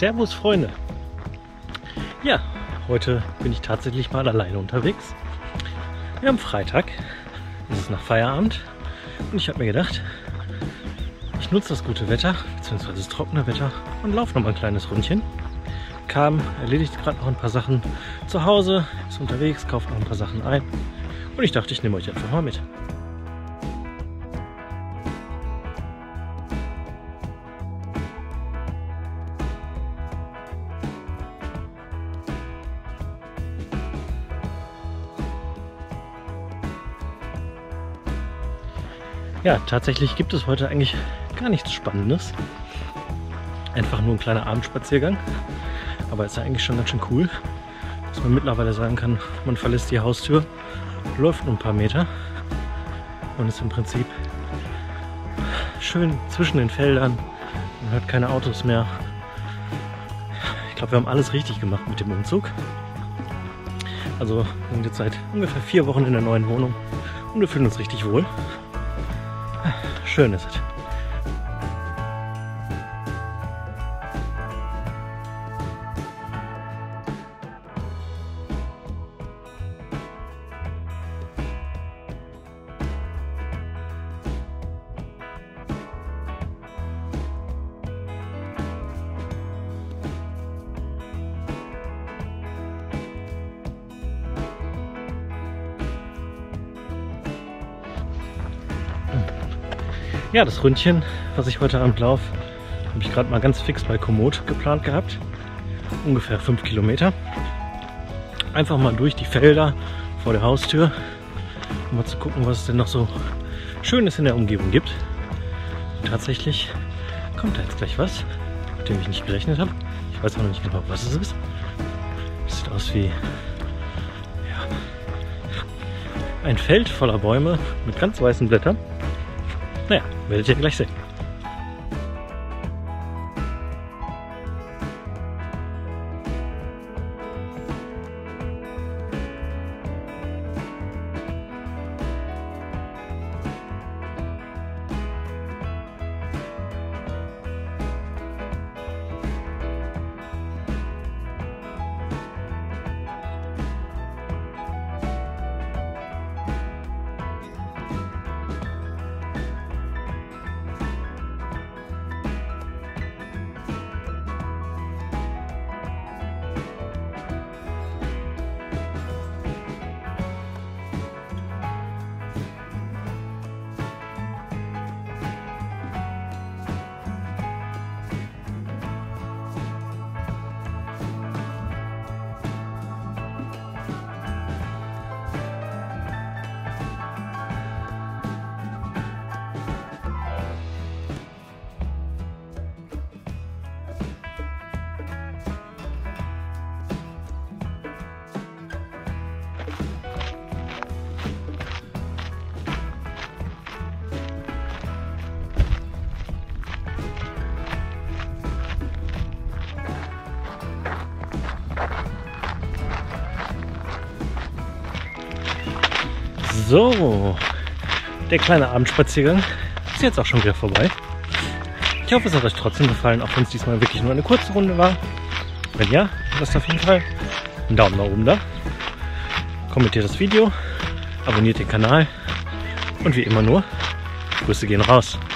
Servus Freunde! Ja, heute bin ich tatsächlich mal alleine unterwegs. Wir haben Freitag, es ist nach Feierabend und ich habe mir gedacht, ich nutze das gute Wetter, beziehungsweise das trockene Wetter und laufe noch mal ein kleines Rundchen. Erledigt gerade noch ein paar Sachen zu Hause, ist unterwegs, kauft noch ein paar Sachen ein und ich dachte, ich nehme euch einfach mal mit. Ja, tatsächlich gibt es heute eigentlich gar nichts Spannendes. Einfach nur ein kleiner Abendspaziergang. Aber ist ja eigentlich schon ganz schön cool, dass man mittlerweile sagen kann, man verlässt die Haustür, läuft nur ein paar Meter und ist im Prinzip schön zwischen den Feldern. Man hört keine Autos mehr. Ich glaube, wir haben alles richtig gemacht mit dem Umzug. Also wir sind jetzt seit ungefähr 4 Wochen in der neuen Wohnung und wir fühlen uns richtig wohl. Schön ist es. Ja, das Ründchen, was ich heute Abend laufe, habe ich gerade mal ganz fix bei Komoot geplant gehabt. Ungefähr 5 Kilometer. Einfach mal durch die Felder vor der Haustür, um mal zu gucken, was es denn noch so Schönes in der Umgebung gibt. Und tatsächlich kommt da jetzt gleich was, mit dem ich nicht gerechnet habe. Ich weiß auch noch nicht genau, was es ist. Es sieht aus wie ein Feld voller Bäume mit ganz weißen Blättern. Naja, werdet ihr gleich sehen. So, der kleine Abendspaziergang ist jetzt auch schon wieder vorbei. Ich hoffe, es hat euch trotzdem gefallen, auch wenn es diesmal wirklich nur eine kurze Runde war. Wenn ja, lasst auf jeden Fall einen Daumen nach oben da. Kommentiert das Video, abonniert den Kanal und wie immer nur, Grüße gehen raus.